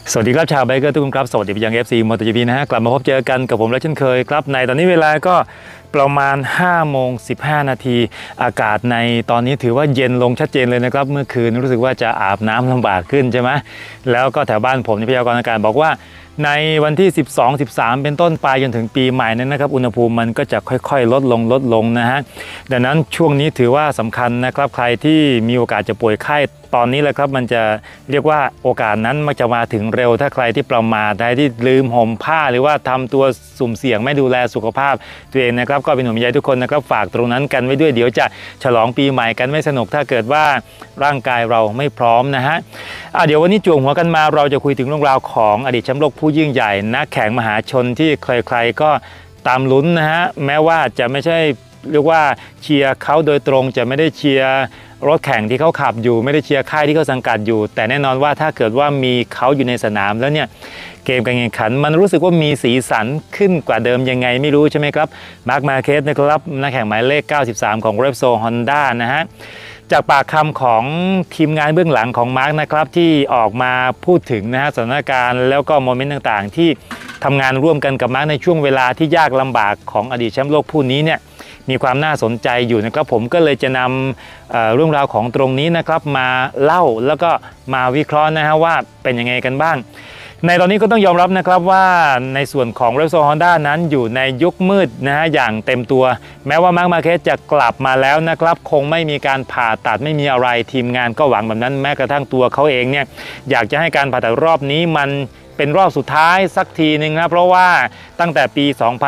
สวัสดีครับชาวไบเกอร์ทุกคนครับสวัสดีไปยัง FC มอเตอร์จีพีนะฮะกลับมาพบเจอกันกับผมและเช่นเคยครับในตอนนี้เวลาก็ประมาณ5โมง15นาทีอากาศในตอนนี้ถือว่าเย็นลงชัดเจนเลยนะครับเมื่อคืนรู้สึกว่าจะอาบน้ำลำบากขึ้นใช่ไหมแล้วก็แถวบ้านผมพยากรณ์อากาศบอกว่าในวันที่12-13เป็นต้นไปจนถึงปีใหม่นั้นนะครับอุณหภูมิมันก็จะค่อยๆลดลงนะฮะดังนั้นช่วงนี้ถือว่าสำคัญนะครับใครที่มีโอกาสจะป่วยไข้ตอนนี้แหละครับมันจะเรียกว่าโอกาสนั้นมักจะมาถึงเร็วถ้าใครที่ประมาทใครที่ลืมห่มผ้าหรือว่าทำตัวสุ่มเสี่ยงไม่ดูแลสุขภาพตัวเองนะครับก็เป็นห่วงใยทุกคนนะครับฝากตรงนั้นกันไว้ด้วยเดี๋ยวจะฉลองปีใหม่กันไม่สนุกถ้าเกิดว่าร่างกายเราไม่พร้อมนะฮะเดี๋ยววันนี้จั่วหัวกันมาเราจะคุยถึงเรื่องราวของอดีตแชมป์โลกผู้ยิ่งใหญ่นักแข่งมหาชนที่ใครๆก็ตามลุ้นนะฮะแม้ว่าจะไม่ใช่เรียกว่าเชียร์เขาโดยตรงจะไม่ได้เชียร์รถแข่งที่เขาขับอยู่ไม่ได้เชียร์ค่ายที่เขาสังกัดอยู่แต่แน่นอนว่าถ้าเกิดว่ามีเขาอยู่ในสนามแล้วเนี่ยเกมการแข่งขันมันรู้สึกว่ามีสีสันขึ้นกว่าเดิมยังไงไม่รู้ใช่ไหมครับมาร์ค มาร์เคสนะครับนักแข่งหมายเลข93ของ Repsol Honda นะฮะจากปากคำของทีมงานเบื้องหลังของมาร์คนะครับที่ออกมาพูดถึงนะฮะสถานการณ์แล้วก็โมเมนต์ต่างๆที่ทำงานร่วมกันกับมาร์คในช่วงเวลาที่ยากลำบากของอดีตแชมป์โลกผู้นี้เนี่ยมีความน่าสนใจอยู่นะครับผมก็เลยจะนำเรื่องราวของตรงนี้นะครับมาเล่าแล้วก็มาวิเคราะห์นะฮะว่าเป็นยังไงกันบ้างในตอนนี้ก็ต้องยอมรับนะครับว่าในส่วนของ Repsol Honda นั้นอยู่ในยุคมืดนะฮะอย่างเต็มตัวแม้ว่ามาร์ค มาร์เคสจะกลับมาแล้วนะครับคงไม่มีการผ่าตัดไม่มีอะไรทีมงานก็หวังแบบนั้นแม้กระทั่งตัวเขาเองเนี่ยอยากจะให้การผ่าตัดรอบนี้มันเป็นรอบสุดท้ายสักทีนึงนะเพราะว่าตั้งแต่ปี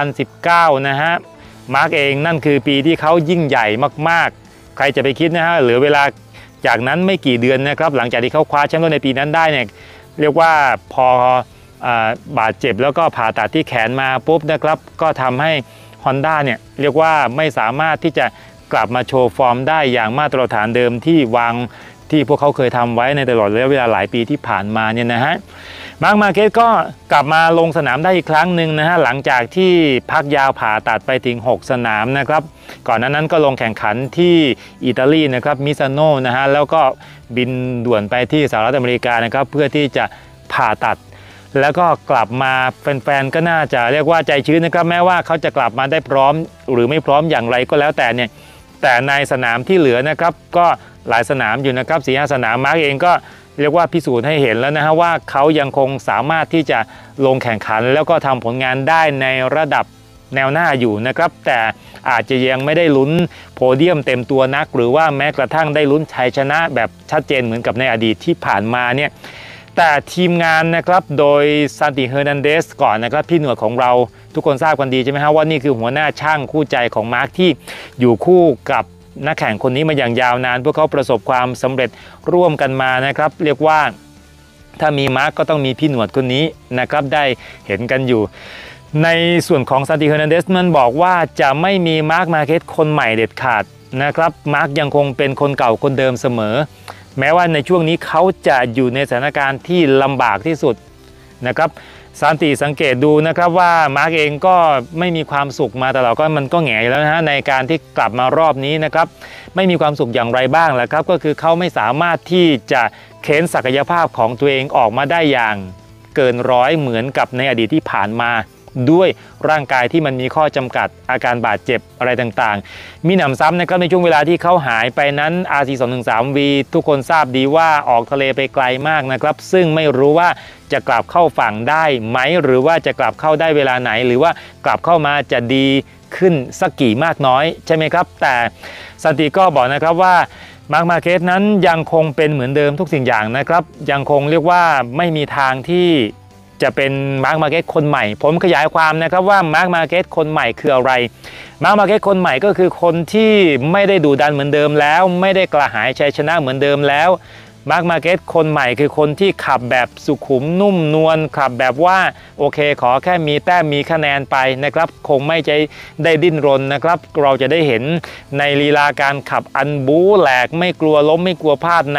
2019 นะฮะมาร์กเองนั่นคือปีที่เขายิ่งใหญ่มากๆใครจะไปคิดนะฮะเหลือเวลาจากนั้นไม่กี่เดือนนะครับหลังจากที่เขาคว้าแชมป์โลกในปีนั้นได้เนี่ยเรียกว่าพอบาดเจ็บแล้วก็ผ่าตัดที่แขนมาปุ๊บนะครับก็ทำให้ Honda เนี่ยเรียกว่าไม่สามารถที่จะกลับมาโชว์ฟอร์มได้อย่างมาตรฐานเดิมที่วางที่พวกเขาเคยทำไว้ในตลอดระยะเวลาหลายปีที่ผ่านมาเนี่ยนะฮะมาร์ค มาร์เคสก็กลับมาลงสนามได้อีกครั้งหนึ่งนะฮะหลังจากที่พักยาวผ่าตัดไปถึง6สนามนะครับก่อนนั้นก็ลงแข่งขันที่อิตาลีนะครับมิซานโนนะฮะแล้วก็บินด่วนไปที่สหรัฐอเมริกานะครับเพื่อที่จะผ่าตัดแล้วก็กลับมาแฟนๆก็น่าจะเรียกว่าใจชื้นนะครับแม้ว่าเขาจะกลับมาได้พร้อมหรือไม่พร้อมอย่างไรก็แล้วแต่เนี่ยแต่ในสนามที่เหลือนะครับก็หลายสนามอยู่นะครับ4-5 สนามมาร์กเองก็เรียกว่าพิสูจน์ให้เห็นแล้วนะฮะว่าเขายังคงสามารถที่จะลงแข่งขันแล้วก็ทำผลงานได้ในระดับแนวหน้าอยู่นะครับแต่อาจจะยังไม่ได้ลุ้นโพเดียมเต็มตัวนักหรือว่าแม้กระทั่งได้ลุ้นชัยชนะแบบชัดเจนเหมือนกับในอดีตที่ผ่านมาเนี่ยแต่ทีมงานนะครับโดยซานติเฮอร์นันเดสก่อนนะครับพี่หนวดของเราทุกคนทราบกันดีใช่ไหมฮะว่านี่คือหัวหน้าช่างคู่ใจของมาร์คที่อยู่คู่กับนักแข่งคนนี้มาอย่างยาวนานพวกเขาประสบความสำเร็จร่วมกันมานะครับเรียกว่าถ้ามีมาร์คก็ต้องมีพี่หนวดคนนี้นะครับได้เห็นกันอยู่ในส่วนของซานติเฮอร์นันเดสมันบอกว่าจะไม่มีมาร์ค มาร์เคสคนใหม่เด็ดขาดนะครับมาร์คยังคงเป็นคนเก่าคนเดิมเสมอแม้ว่าในช่วงนี้เขาจะอยู่ในสถานการณ์ที่ลำบากที่สุดนะครับซานติสังเกตดูนะครับว่ามาร์กเองก็ไม่มีความสุขมาตลอดก็มันก็แง่แล้วนะฮะในการที่กลับมารอบนี้นะครับไม่มีความสุขอย่างไรบ้างล่ะครับก็คือเขาไม่สามารถที่จะเค้นศักยภาพของตัวเองออกมาได้อย่างเกินร้อยเหมือนกับในอดีตที่ผ่านมาด้วยร่างกายที่มันมีข้อจำกัดอาการบาดเจ็บอะไรต่างๆมีหนำซ้ำนะครับในช่วงเวลาที่เขาหายไปนั้น RC213V ทุกคนทราบดีว่าออกทะเลไปไกลมากนะครับซึ่งไม่รู้ว่าจะกลับเข้าฝั่งได้ไหมหรือว่าจะกลับเข้าได้เวลาไหนหรือว่ากลับเข้ามาจะดีขึ้นสักกี่มากน้อยใช่ไหมครับแต่สันติก็บอกนะครับว่ามาร์ค มาร์เคสนั้นยังคงเป็นเหมือนเดิมทุกสิ่งอย่างนะครับยังคงเรียกว่าไม่มีทางที่จะเป็นมาร์ค มาร์เคสคนใหม่ผมขยายความนะครับว่ามาร์ค มาร์เคสคนใหม่คืออะไรมาร์ค มาร์เคสคนใหม่ก็คือคนที่ไม่ได้ดุดันเหมือนเดิมแล้วไม่ได้กระหายชัยชนะเหมือนเดิมแล้วมาร์ค มาร์เคสคนใหม่คือคนที่ขับแบบสุขุมนุ่มนวลขับแบบว่าโอเคขอแค่มีแต้มมีคะแนนไปนะครับคงไม่ใจได้ดิ้นรนนะครับเราจะได้เห็นในลีลาการขับอันบู๊แหลกไม่กลัวล้มไม่กลัวพลาดใน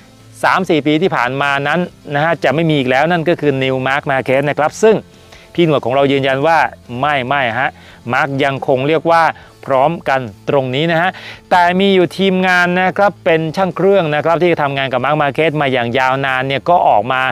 3-4 ปีที่ผ่านมานั้นนะฮะจะไม่มีอีกแล้วนั่นก็คือนิวมาร์ค มาร์เคสนะครับซึ่งพี่หนวดของเรายืนยันว่าไม่ฮะมาร์คยังคงเรียกว่าพร้อมกันตรงนี้นะฮะแต่มีอยู่ทีมงานนะครับเป็นช่างเครื่องนะครับที่ทำงานกับมาร์ค มาร์เคสมาอย่างยาวนานเนี่ยก็ออกมา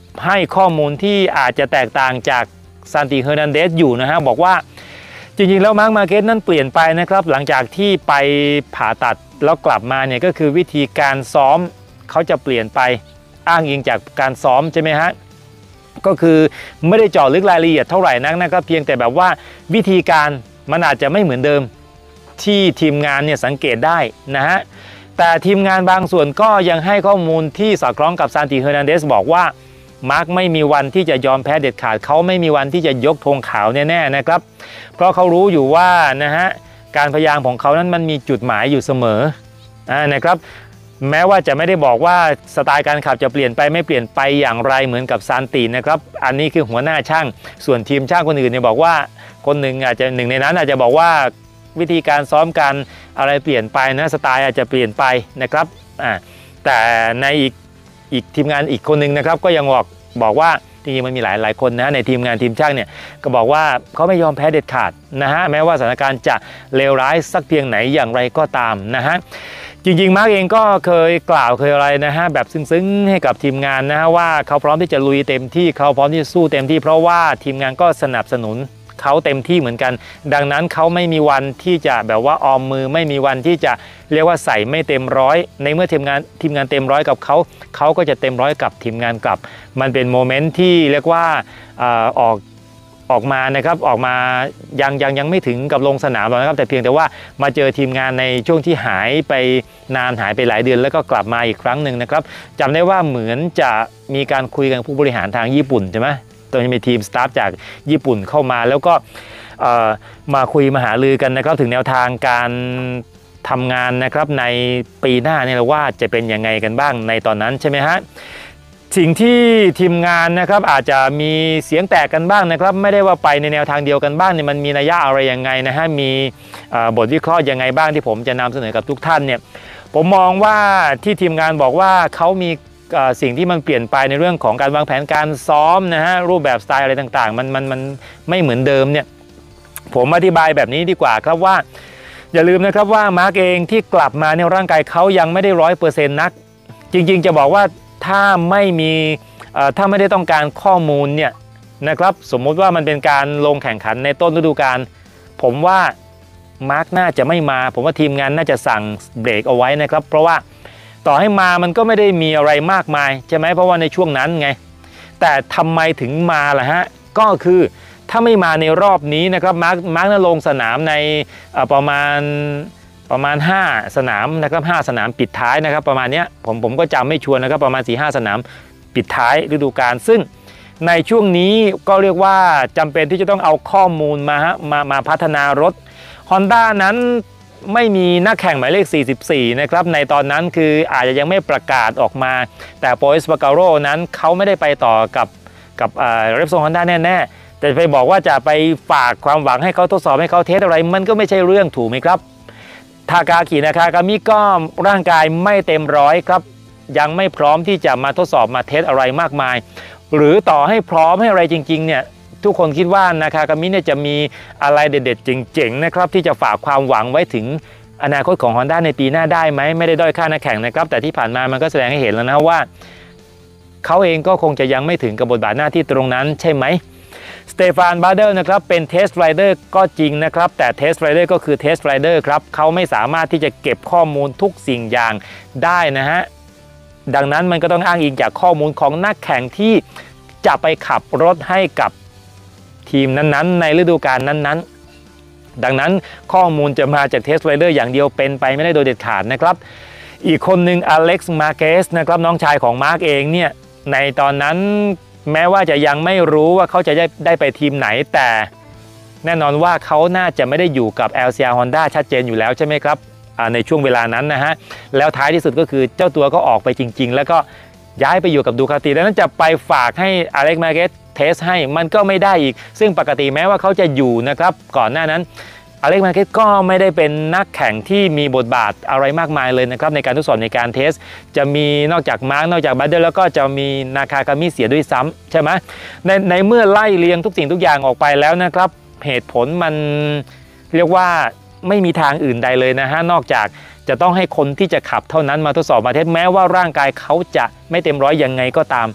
ให้ข้อมูลที่อาจจะแตกต่างจากซานติเฮอร์นันเดสอยู่นะฮะบอกว่าจริงๆแล้วมาร์ค มาร์เกสนั้นเปลี่ยนไปนะครับหลังจากที่ไปผ่าตัดแล้วกลับมาเนี่ยก็คือวิธีการซ้อมเขาจะเปลี่ยนไปอ้างอิงจากการซ้อมใช่ไหมฮะก็คือไม่ได้เจาะลึกรายละเอียดเท่าไหร่นักนะครับเพียงแต่แบบว่าวิธีการมันอาจจะไม่เหมือนเดิมที่ทีมงานเนี่ยสังเกตได้นะฮะแต่ทีมงานบางส่วนก็ยังให้ข้อมูลที่สอดคล้องกับซานติเฮอร์นันเดสบอกว่ามาร์คไม่มีวันที่จะยอมแพ้เด็ดขาดเขาไม่มีวันที่จะยกธงขาวแน่ๆนะครับเพราะเขารู้อยู่ว่านะฮะการพยายามของเขานั้นมันมีจุดหมายอยู่เสมอนะครับแม้ว่าจะไม่ได้บอกว่าสไตล์การขับจะเปลี่ยนไปไม่เปลี่ยนไปอย่างไรเหมือนกับซานตินะครับอันนี้คือหัวหน้าช่างส่วนทีมช่างคนอื่นเนี่ยบอกว่าคนหนึ่งอาจจะหนึ่งในนั้นอาจจะบอกว่าวิธีการซ้อมการอะไรเปลี่ยนไปนะสไตล์อาจจะเปลี่ยนไปนะครับแต่ในอีกทีมงานอีกคนหนึ่งนะครับก็ยังบอกว่าจริงๆมันมีหลายคนนะในทีมงานทีมช่างเนี่ยก็บอกว่าเขาไม่ยอมแพ้เด็ดขาดนะฮะแม้ว่าสถานการณ์จะเลวร้ายสักเพียงไหนอย่างไรก็ตามนะฮะจริงๆมาร์กเองก็เคยกล่าวเคยอะไรนะฮะแบบซึ้งๆให้กับทีมงานนะฮะว่าเขาพร้อมที่จะลุยเต็มที่เขาพร้อมที่จะสู้เต็มที่เพราะว่าทีมงานก็สนับสนุนเขาเต็มที่เหมือนกันดังนั้นเขาไม่มีวันที่จะแบบว่าออมมือไม่มีวันที่จะเรียกว่าใส่ไม่เต็มร้อยในเมื่อทีมงานเต็มร้อยกับเขาก็จะเต็มร้อยกับทีมงานกลับมันเป็นโมเมนต์ที่เรียกว่าออกมานะครับออกมายังไม่ถึงกับลงสนามหรอกนะครับแต่เพียงแต่ว่ามาเจอทีมงานในช่วงที่หายไปนานหายไปหลายเดือนแล้วก็กลับมาอีกครั้งหนึ่งนะครับจำได้ว่าเหมือนจะมีการคุยกันผู้บริหารทางญี่ปุ่นใช่ไหมตอนนี้มีทีมสตาฟจากญี่ปุ่นเข้ามาแล้วก็มาคุยมาหารือกันนะครับถึงแนวทางการทำงานนะครับในปีหน้าเนี่ยว่าจะเป็นยังไงกันบ้างในตอนนั้นใช่ไหมฮะสิ่งที่ทีมงานนะครับอาจจะมีเสียงแตกกันบ้างนะครับไม่ได้ว่าไปในแนวทางเดียวกันบ้างเนี่ยมันมีนัยยะอะไรยังไงนะฮะมีบทวิเคราะห์ยังไงบ้างที่ผมจะนำเสนอกับทุกท่านเนี่ยผมมองว่าที่ทีมงานบอกว่าเขามีสิ่งที่มันเปลี่ยนไปในเรื่องของการวางแผนการซ้อมนะฮะรูปแบบสไตล์อะไรต่างๆมันไม่เหมือนเดิมเนี่ยผมอธิบายแบบนี้ดีกว่าครับว่าอย่าลืมนะครับว่ามาร์กเองที่กลับมาเนี่ยร่างกายเขายังไม่ได้100%นักจริงๆจะบอกว่าถ้าไม่ได้ต้องการข้อมูลเนี่ยนะครับสมมุติว่ามันเป็นการลงแข่งขันในต้นฤดูกาลผมว่ามาร์กน่าจะไม่มาผมว่าทีมงานน่าจะสั่งเบรกเอาไว้นะครับเพราะว่าต่อให้มามันก็ไม่ได้มีอะไรมากมายใช่ไหมเพราะว่าในช่วงนั้นไงแต่ทำไมถึงมาล่ะฮะก็คือถ้าไม่มาในรอบนี้นะครับมาร์กน่าลงสนามในประมาณ5 สนามนะครับ5 สนามปิดท้ายนะครับประมาณนี้ผมก็จำไม่ชัวร์นะครับประมาณ 4-5 สนามปิดท้ายฤดูกาลซึ่งในช่วงนี้ก็เรียกว่าจำเป็นที่จะต้องเอาข้อมูลมาพัฒนารถ Honda นั้นไม่มีนักแข่งหมายเลข44นะครับในตอนนั้นคืออาจจะยังไม่ประกาศออกมาแต่โปรเอสปาการโรนั้นเขาไม่ได้ไปต่อกับเรปโซน Honda แน่ๆแต่ไปบอกว่าจะไปฝากความหวังให้เขาทดสอบให้เขาเทสอะไรมันก็ไม่ใช่เรื่องถูกไหมครับทากากินากากามิก็ร่างกายไม่เต็มร้อยครับยังไม่พร้อมที่จะมาทดสอบมาเทสอะไรมากมายหรือต่อให้พร้อมให้อะไรจริงๆเนี่ยทุกคนคิดว่านาคากามิเนี่ยจะมีอะไรเด็ดๆเจ๋งๆนะครับที่จะฝากความหวังไว้ถึงอนาคตของ Honda ในปีหน้าได้ไหมไม่ได้ด้อยค่านักแข่งนะครับแต่ที่ผ่านมามันก็แสดงให้เห็นแล้วนะว่าเขาเองก็คงจะยังไม่ถึงกับบทบาทหน้าที่ตรงนั้นใช่ไหมสเตฟาน บาร์เดอร์นะครับเป็นเทสไรเดอร์ก็จริงนะครับแต่เทสไรเดอร์ก็คือเทสไรเดอร์ครับเขาไม่สามารถที่จะเก็บข้อมูลทุกสิ่งอย่างได้นะฮะดังนั้นมันก็ต้องอ้างอิงจากข้อมูลของนักแข่งที่จะไปขับรถให้กับทีมนั้นๆในฤดูกาลนั้นๆดังนั้นข้อมูลจะมาจากเทสไรเดอร์อย่างเดียวเป็นไปไม่ได้โดยเด็ดขาดนะครับอีกคนหนึ่งอเล็กซ์ มาร์เกสนะครับน้องชายของมาร์กเองเนี่ยในตอนนั้นแม้ว่าจะยังไม่รู้ว่าเขาจะได้ไปทีมไหนแต่แน่นอนว่าเขาน่าจะไม่ได้อยู่กับ LCR Honda ชัดเจนอยู่แล้วใช่ไหมครับในช่วงเวลานั้นนะฮะแล้วท้ายที่สุดก็คือเจ้าตัวก็ออกไปจริงๆแล้วก็ย้ายไปอยู่กับดูคาติดังนั้นจะไปฝากให้อเล็กซ์ มาร์เกสเทสให้มันก็ไม่ได้อีกซึ่งปกติแม้ว่าเขาจะอยู่นะครับก่อนหน้านั้นอเล็กซ์ มาร์เกสก็ไม่ได้เป็นนักแข่งที่มีบทบาทอะไรมากมายเลยนะครับในการทดสอบในการเทสจะมีนอกจากมาร์กนอกจากบัตเดอร์แล้วก็จะมีนาคากามิเสียด้วยซ้ำใช่ไหมในเมื่อไล่เรียงทุกสิ่งทุกอย่างออกไปแล้วนะครับเหตุผลมันเรียกว่าไม่มีทางอื่นใดเลยนะฮะนอกจากจะต้องให้คนที่จะขับเท่านั้นมาทดสอบมาเทสแม้ว่าร่างกายเขาจะไม่เต็มร้อยยังไงก็ตาม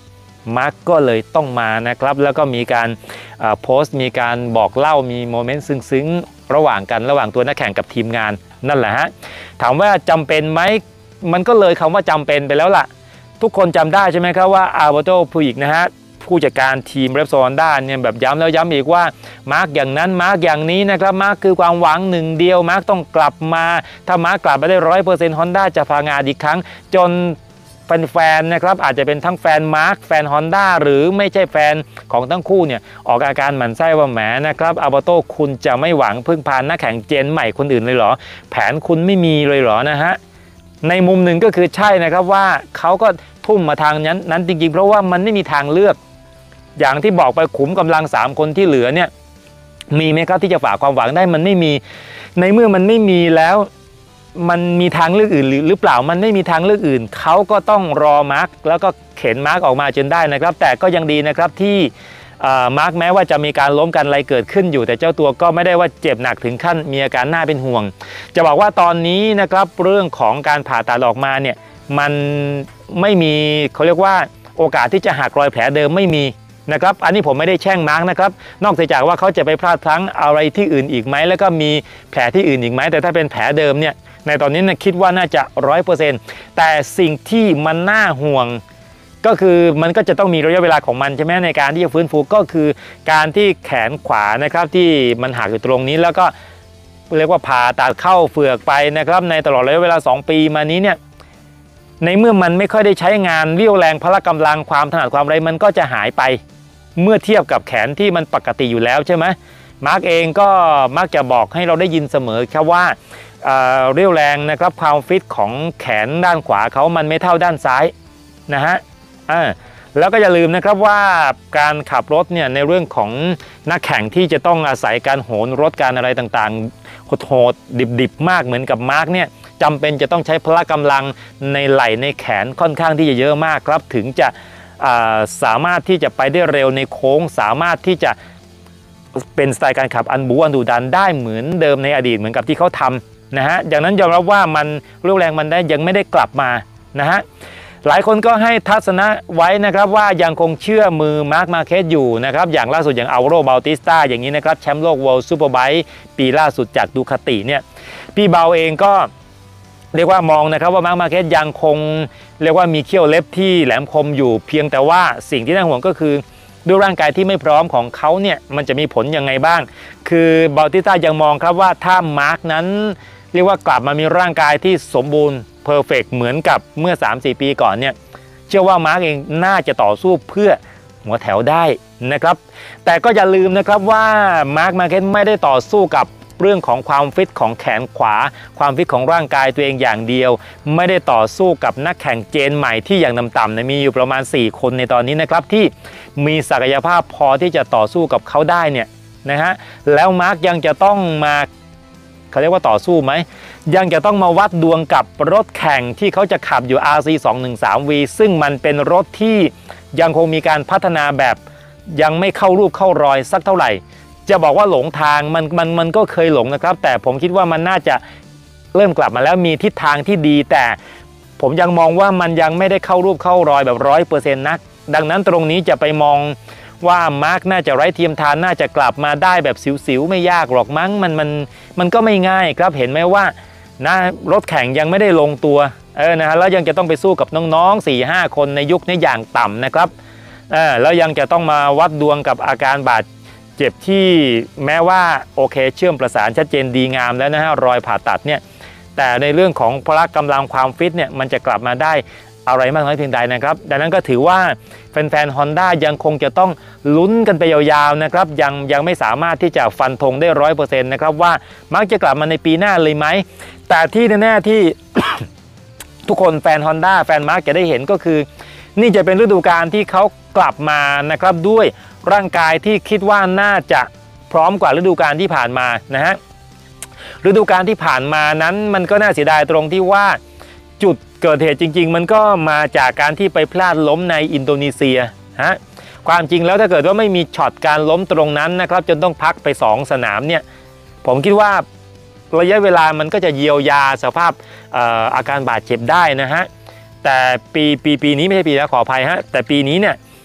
มาร์กก็เลยต้องมานะครับแล้วก็มีการโพสต์มีการบอกเล่ามีโมเมนต์ซึ้งๆระหว่างตัวนักแข่งกับทีมงานนั่นแหละฮะถามว่าจำเป็นไหมมันก็เลยคำว่าจำเป็นไปแล้วล่ะทุกคนจำได้ใช่ไหมครับว่าอัลเบโต พูยิกนะฮะผู้จัดการทีม Repsol Honda เนี่ยแบบย้ำแล้วย้ำอีกว่ามาร์กอย่างนั้นมาร์กอย่างนี้นะครับมาร์กคือความหวังหนึ่งเดียวมาร์กต้องกลับมาถ้ามาร์กกลับมาได้ 100% Honda จะพางานอีกครั้งจนแฟนๆนะครับอาจจะเป็นทั้งแฟนมาร์กแฟน Honda หรือไม่ใช่แฟนของทั้งคู่เนี่ยออกอาการหมั่นไส้ว่าแหมนะครับอัลเบโตคุณจะไม่หวังพึ่งพานักแข่งเจนใหม่คนอื่นเลยเหรอแผนคุณไม่มีเลยเหรอนะฮะในมุมหนึ่งก็คือใช่นะครับว่าเขาก็ทุ่มมาทางนั้นจริงๆเพราะว่ามันไม่มีทางเลือกอย่างที่บอกไปขุมกำลัง3คนที่เหลือเนี่ยมีไหมครับที่จะฝากความหวังได้มันไม่มีในเมื่อมันไม่มีแล้วมันมีทางเลือกอื่นหรือเปล่ามันไม่มีทางเลือกอื่นเขาก็ต้องรอมาร์กแล้วก็เข็นมาร์กออกมาจนได้นะครับแต่ก็ยังดีนะครับที่มาร์กแม้ว่าจะมีการล้มกันอะไรเกิดขึ้นอยู่แต่เจ้าตัวก็ไม่ได้ว่าเจ็บหนักถึงขั้นมีอาการน่าเป็นห่วงจะบอกว่าตอนนี้นะครับเรื่องของการผ่าตัดออกมาเนี่ยมันไม่มีเขาเรียกว่าโอกาสที่จะหักรอยแผลเดิมไม่มีนะครับอันนี้ผมไม่ได้แช่งมาร์กนะครับนอกจากว่าเขาจะไปพลาดพลั้งอะไรที่อื่นอีกไหมแล้วก็มีแผลที่อื่นอีกไหมแต่ถ้าเป็นแผลเดิมเนี่ยในตอนนี้คิดว่าน่าจะ 100% แต่สิ่งที่มันน่าห่วงก็คือมันก็จะต้องมีระยะเวลาของมันใช่ไหมในการที่จะฟื้นฟูก็คือการที่แขนขวานะครับที่มันหักอยู่ตรงนี้แล้วก็เรียกว่าผ่าตัดเข้าเฟือกไปนะครับในตลอดระยะเวลา2 ปีมานี้เนี่ยในเมื่อมันไม่ค่อยได้ใช้งานเรี่ยวแรงพละกำลังความถนัดความอะไรมันก็จะหายไปเมื่อเทียบกับแขนที่มันปกติอยู่แล้วใช่ไหมมาร์กเองก็มักจะบอกให้เราได้ยินเสมอครับว่าเรี่ยวแรงนะครับความฟิตของแขนด้านขวาเขามันไม่เท่าด้านซ้ายนะฮะแล้วก็อย่าลืมนะครับว่าการขับรถเนี่ยในเรื่องของนักแข่งที่จะต้องอาศัยการโหนรถการอะไรต่างๆโหดๆดิบๆมากเหมือนกับมาร์กเนี่ยจำเป็นจะต้องใช้พละกำลังในไหล่ในแขนค่อนข้างที่จะเยอะมากครับถึงจะสามารถที่จะไปได้เร็วในโค้งสามารถที่จะเป็นสไตล์การขับอันบูอันดุดันได้เหมือนเดิมในอดีตเหมือนกับที่เขาทำนะฮะอย่างนั้นยอมรับว่ามันเรี่ยวแรงมันได้ยังไม่ได้กลับมานะฮะหลายคนก็ให้ทัศนะไว้นะครับว่ายังคงเชื่อมือมาร์คมาร์เคสอยู่นะครับอย่างล่าสุดอย่างอัลวาโร บาติสตาอย่างนี้นะครับแชมป์โลก World Superbike ปีล่าสุดจากดูคาติเนี่ยพี่เบาเองก็เรียกว่ามองนะครับว่ามาร์คมาร์เคสยังคงเรียกว่ามีเขี้ยวเล็บที่แหลมคมอยู่เพียงแต่ว่าสิ่งที่น่าห่วงก็คือด้วยร่างกายที่ไม่พร้อมของเขาเนี่ยมันจะมีผลยังไงบ้างคือบาติสตายังมองครับว่าถ้ามาร์คนั้นเรียกว่ากลับมามีร่างกายที่สมบูรณ์เพอร์เฟกต์เหมือนกับเมื่อ 3-4 ปีก่อนเนี่ยเชื่อว่ามาร์กเองน่าจะต่อสู้เพื่อหัวแถวได้นะครับแต่ก็อย่าลืมนะครับว่ามาร์คมาร์เก็ตไม่ได้ต่อสู้กับเรื่องของความฟิตของแขนขวาความฟิตของร่างกายตัวเองอย่างเดียวไม่ได้ต่อสู้กับนักแข่งเจนใหม่ที่อย่างต่ำๆมีอยู่ประมาณ4 คนในตอนนี้นะครับที่มีศักยภาพพอที่จะต่อสู้กับเขาได้เนี่ยนะฮะแล้วมาร์กยังจะต้องมาเขาเรียกว่าต่อสู้ไหมยังจะต้องมาวัดดวงกับรถแข่งที่เขาจะขับอยู่ RC213V ซึ่งมันเป็นรถที่ยังคงมีการพัฒนาแบบยังไม่เข้ารูปเข้ารอยสักเท่าไหร่จะบอกว่าหลงทางมันก็เคยหลงนะครับแต่ผมคิดว่ามันน่าจะเริ่มกลับมาแล้วมีทิศทางที่ดีแต่ผมยังมองว่ามันยังไม่ได้เข้ารูปเข้ารอยแบบ 100% นักดังนั้นตรงนี้จะไปมองว่ามาร์กน่าจะไร้เทียมทานน่าจะกลับมาได้แบบสิวๆไม่ยากหรอกมั้งมันก็ไม่ง่ายครับเห็นไหมว่านะรถแข่งยังไม่ได้ลงตัวนะฮะแล้วยังจะต้องไปสู้กับน้องๆ 4-5 คนในยุคนี้อย่างต่ำนะครับแล้วยังจะต้องมาวัดดวงกับอาการบาดเจ็บที่แม้ว่าโอเคเชื่อมประสานชัดเจนดีงามแล้วนะฮะรอยผ่าตัดเนี่ยแต่ในเรื่องของพละกำลังความฟิตเนี่ยมันจะกลับมาได้อะไรมากน้อยเพียงใดนะครับดังนั้นก็ถือว่าแฟนๆ Honda ยังคงจะต้องลุ้นกันไปยาวๆนะครับยังไม่สามารถที่จะฟันธงได้ 100% นะครับว่ามักจะกลับมาในปีหน้าเลยไหมแต่ที่แน่ๆที่ ทุกคนแฟน Honda แฟนมาร์กจะได้เห็นก็คือนี่จะเป็นฤดูกาลที่เขากลับมานะครับด้วยร่างกายที่คิดว่าน่าจะพร้อมกว่าฤดูกาลที่ผ่านมานะฮะฤดูกาลที่ผ่านมานั้นมันก็น่าเสียดายตรงที่ว่าจุดเกิดเหตุจริงๆมันก็มาจากการที่ไปพลาดล้มในอินโดนีเซียฮะความจริงแล้วถ้าเกิดว่าไม่มีช็อตการล้มตรงนั้นนะครับจนต้องพักไป2 สนามเนี่ยผมคิดว่าระยะเวลามันก็จะเยียวยาสภาพอาการบาดเจ็บได้นะฮะแต่ปีนี้ไม่ใช่ปีแล้วขออภัยฮะแต่ปีนี้เนี่ย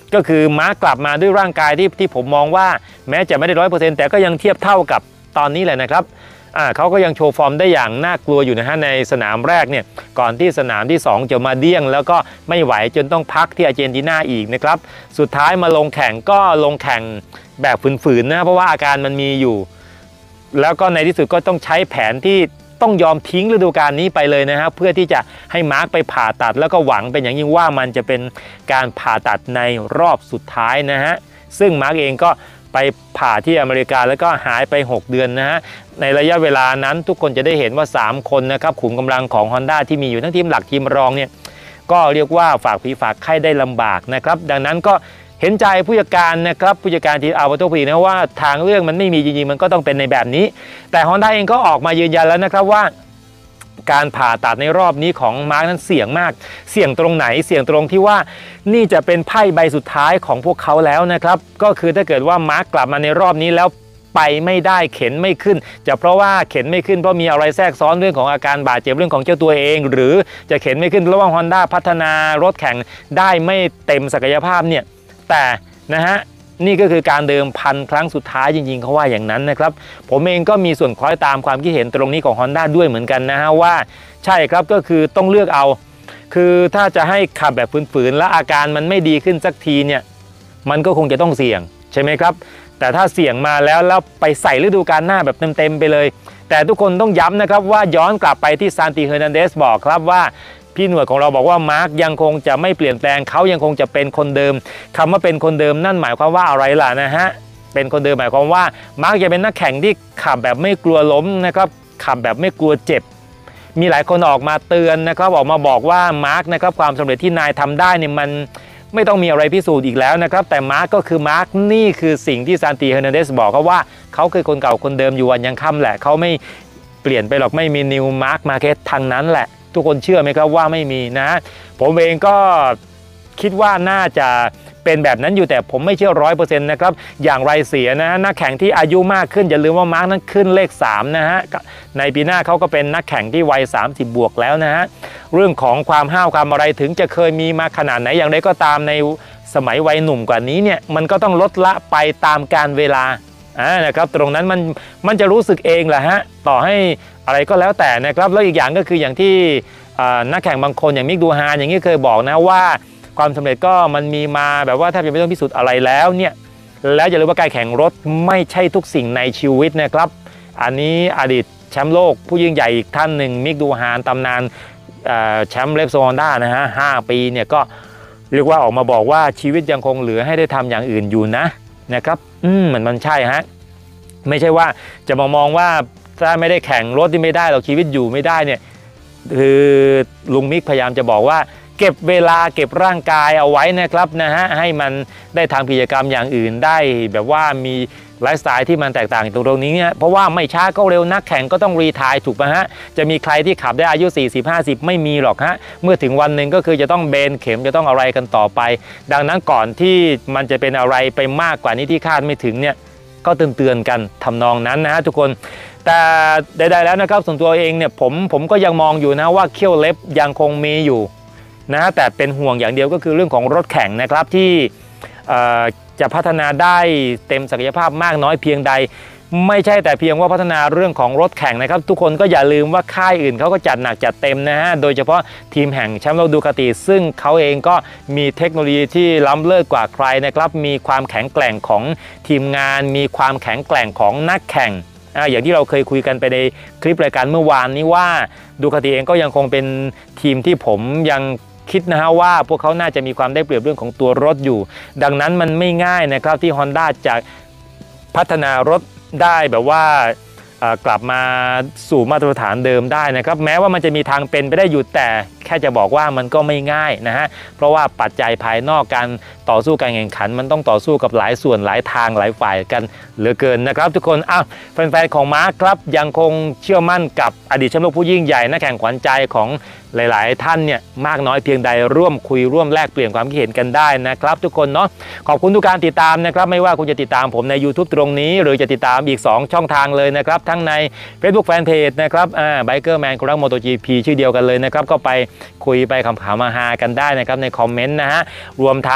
ก็คือม้ากลับมาด้วยร่างกายที่ผมมองว่าแม้จะไม่ได้100%แต่ก็ยังเทียบเท่ากับตอนนี้แหละนะครับเขาก็ยังโชว์ฟอร์มได้อย่างน่ากลัวอยู่นะฮะในสนามแรกเนี่ยก่อนที่สนามที่2จะมาเดี้ยงแล้วก็ไม่ไหวจนต้องพักที่อาร์เจนตินาอีกนะครับสุดท้ายมาลงแข่งก็ลงแข่งแบบฝืนๆนะเพราะว่าอาการมันมีอยู่แล้วก็ในที่สุดก็ต้องใช้แผนที่ต้องยอมทิ้งฤดูกาลนี้ไปเลยนะครับเพื่อที่จะให้มาร์คไปผ่าตัดแล้วก็หวังเป็นอย่างยิ่งว่ามันจะเป็นการผ่าตัดในรอบสุดท้ายนะฮะซึ่งมาร์คเองก็ไปผ่าที่อเมริกาแล้วก็หายไป6 เดือนนะฮะในระยะเวลานั้นทุกคนจะได้เห็นว่า3คนนะครับขุมกำลังของ Honda ที่มีอยู่ทั้งทีมหลักทีมรองเนี่ยก็เรียกว่าฝากผีฝากไข้ได้ลำบากนะครับดังนั้นก็เห็นใจผู้จัดการนะครับผู้จัดการทีมอัลบาโตพีนะว่าทางเรื่องมันไม่มีจริงๆมันก็ต้องเป็นในแบบนี้แต่ Honda เองก็ออกมายืนยันแล้วนะครับว่าการผ่าตัดในรอบนี้ของมาร์คนั้นเสี่ยงมากเสี่ยงตรงไหนเสี่ยงตรงที่ว่านี่จะเป็นไพ่ใบสุดท้ายของพวกเขาแล้วนะครับก็คือถ้าเกิดว่ามาร์คกลับมาในรอบนี้แล้วไปไม่ได้เข็นไม่ขึ้นจะเพราะว่าเข็นไม่ขึ้นเพราะมีอะไรแทรกซ้อนเรื่องของอาการบาดเจ็บเรื่องของเจ้าตัวเองหรือจะเข็นไม่ขึ้นเพราะว่า Honda พัฒนารถแข่งได้ไม่เต็มศักยภาพเนี่ยแต่นะฮะนี่ก็คือการเดิมพันครั้งสุดท้ายจริงๆเขาว่าอย่างนั้นนะครับผมเองก็มีส่วนคล้อยตามความคิดเห็นตรงนี้ของ Honda ด้วยเหมือนกันนะฮะว่าใช่ครับก็คือต้องเลือกเอาคือถ้าจะให้ขับแบบฝืนๆและอาการมันไม่ดีขึ้นสักทีเนี่ยมันก็คงจะต้องเสี่ยงใช่ไหมครับแต่ถ้าเสี่ยงมาแล้วไปใส่ฤดูกาลหน้าแบบเต็มๆไปเลยแต่ทุกคนต้องย้ำนะครับว่าย้อนกลับไปที่ซานติเฮอร์นันเดสบอกครับว่าพี่หน่วยของเราบอกว่ามาร์คยังคงจะไม่เปลี่ยนแปลงเขายังคงจะเป็นคนเดิมคำว่าเป็นคนเดิมนั่นหมายความว่าอะไรล่ะนะฮะเป็นคนเดิมหมายความว่ามาร์คจะเป็นนักแข่งที่ขับแบบไม่กลัวล้มนะครับขับแบบไม่กลัวเจ็บมีหลายคนออกมาเตือนนะครับออกมาบอกว่ามาร์คนะครับความสำเร็จที่นายทำได้เนี่ยมันไม่ต้องมีอะไรพิสูจน์อีกแล้วนะครับแต่มาร์คก็คือมาร์คนี่คือสิ่งที่ซานติเฮอร์นันเดสบอกเขาว่าเขาคือคนเก่าคนเดิมอยู่วันยังค่ำแหละเขาไม่เปลี่ยนไปหรอกไม่มีนิวมาร์คมาร์เก็ตทางนั้นแหละทุกคนเชื่อไหมครับว่าไม่มีนะผมเองก็คิดว่าน่าจะเป็นแบบนั้นอยู่แต่ผมไม่เชื่อ100%นะครับอย่างไรเสียนะนักแข่งที่อายุมากขึ้นอย่าลืมว่ามาร์คนั้นขึ้นเลข3นะฮะในปีหน้าเขาก็เป็นนักแข่งที่วัย30 บวกแล้วนะฮะเรื่องของความห้าวความอะไรถึงจะเคยมีมาขนาดไหนอย่างไรก็ตามในสมัยวัยหนุ่มกว่านี้เนี่ยมันก็ต้องลดละไปตามกาลเวลานะครับตรงนั้นมันจะรู้สึกเองแหละฮะต่อให้อะไรก็แล้วแต่นะครับแล้วอีกอย่างก็คืออย่างที่นักแข่งบางคนอย่างมิกดูฮานอย่างนี้เคยบอกนะว่าความสำเร็จก็มันมีมาแบบว่าแทบจะไม่ต้องพิสูจน์อะไรแล้วเนี่ยแล้วอย่าลืมว่าการแข่งรถไม่ใช่ทุกสิ่งในชีวิตนะครับอันนี้อดีตแชมป์โลกผู้ยิ่งใหญ่อีกท่านหนึ่งมิกดูฮานตำนานแชมป์เลปโซฮอนด้านะฮะ5 ปีเนี่ยก็เรียกว่าออกมาบอกว่าชีวิตยังคงเหลือให้ได้ทำอย่างอื่นอยู่นะครับมันใช่ฮะไม่ใช่ว่าจะมองว่าถ้าไม่ได้แข่งรถที่ไม่ได้หรอกชีวิตอยู่ไม่ได้เนี่ยคือลุงมิกพยายามจะบอกว่าเก็บเวลาเก็บร่างกายเอาไว้นะครับนะฮะให้มันได้ทำกิจกรรมอย่างอื่นได้แบบว่ามีไลฟ์สไตล์ที่มันแตกต่างตรงนี้เนี่ยเพราะว่าไม่ช้าก็เร็วนักแข่งก็ต้องรีไทร์ถูกไหมฮะจะมีใครที่ขับได้อายุ40-50ไม่มีหรอกฮะเมื่อถึงวันหนึ่งก็คือจะต้องเบนเข็มจะต้องอะไรกันต่อไปดังนั้นก่อนที่มันจะเป็นอะไรไปมากกว่านี้ที่คาดไม่ถึงเนี่ยก็เตือนกันทำนองนั้นนะฮะทุกคนแต่ใดๆแล้วนะครับส่วนตัวเองเนี่ยผมก็ยังมองอยู่นะว่าเขี้ยวเล็บยังคงมีอยู่นะแต่เป็นห่วงอย่างเดียวก็คือเรื่องของรถแข่งนะครับที่จะพัฒนาได้เต็มศักยภาพมากน้อยเพียงใดไม่ใช่แต่เพียงว่าพัฒนาเรื่องของรถแข่งนะครับทุกคนก็อย่าลืมว่าค่ายอื่นเขาก็จัดหนักจัดเต็มนะฮะโดยเฉพาะทีมแห่งแชมป์โลกดูคาติซึ่งเขาเองก็มีเทคโนโลยีที่ล้ำเลิศกว่าใครนะครับมีความแข็งแกร่งของทีมงานมีความแข็งแกร่งของนักแข่งอย่างที่เราเคยคุยกันไปในคลิปรายการเมื่อวานนี้ว่าดูคาติเองก็ยังคงเป็นทีมที่ผมยังคิดนะฮะว่าพวกเขาน่าจะมีความได้เปรียบเรื่องของตัวรถอยู่ดังนั้นมันไม่ง่ายนะครับที่ Honda จะพัฒนารถได้แบบว่ากลับมาสู่มาตรฐานเดิมได้นะครับแม้ว่ามันจะมีทางเป็นไปได้อยู่แต่แค่จะบอกว่ามันก็ไม่ง่ายนะฮะเพราะว่าปัจจัยภายนอกการต่อสู้การแข่งขันมันต้องต่อสู้กับหลายส่วนหลายทางหลายฝ่ายกันเหลือเกินนะครับทุกคนแฟนๆของมาร์คครับยังคงเชื่อมั่นกับอดีตแชมป์โลกผู้ยิ่งใหญ่นักแข่งขวัญใจของหลายๆท่านเนี่ยมากน้อยเพียงใดร่วมคุยร่วมแลกเปลี่ยนความคิดเห็นกันได้นะครับทุกคนเนาะขอบคุณทุกการติดตามนะครับไม่ว่าคุณจะติดตามผมใน YouTube ตรงนี้หรือจะติดตามอีก2ช่องทางเลยนะครับทั้งใน Facebook Fanpage นะครับBikerman คนรัก MotoGP ชื่อเดียวกันเลยนะครับก็ไปคุยไปขำๆมาฮากันได้นะครับในคอมเมนต์นะฮะรวมทั้งช่อง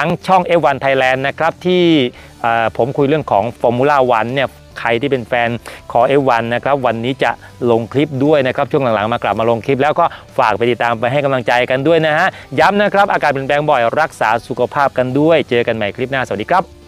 F1 Thailand นะครับที่ผมคุยเรื่องของ Formula 1เนี่ยใครที่เป็นแฟนของ F1 นะครับวันนี้จะลงคลิปด้วยนะครับช่วงหลังๆมากลับมาลงคลิปแล้วก็ฝากไปติดตามไปให้กำลังใจกันด้วยนะฮะย้ำนะครับอากาศเปลี่ยนแปลงบ่อยรักษาสุขภาพกันด้วยเจอกันใหม่คลิปหน้าสวัสดีครับ